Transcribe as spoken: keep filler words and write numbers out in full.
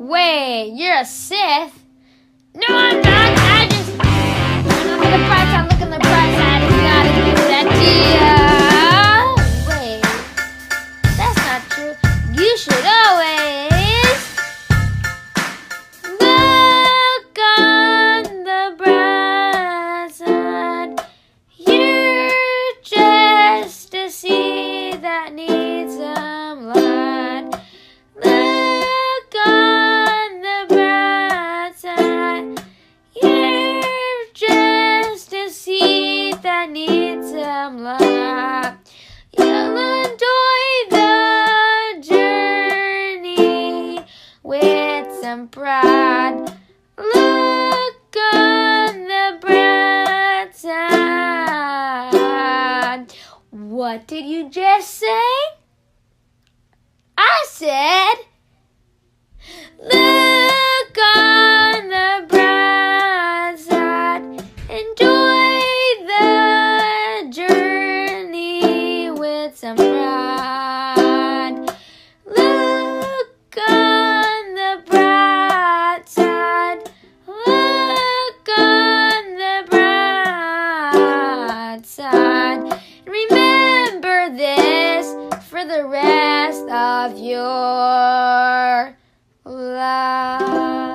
Wait, you're a Sith? No, I'm not. I just... Look at the bright side, look at the bright side. You gotta give that deal. Wait, that's not true. You should always look on the bright side. You're just a seed that needs some light. Look on the bright side. You're just a seed that needs some light. You'll enjoy the journey with some pride. Look on the bright side. What did you just say? I said, look on the bright side. Enjoy the journey with some pride. Look on the bright side. Look on the bright side. Remember this for the rest of your life.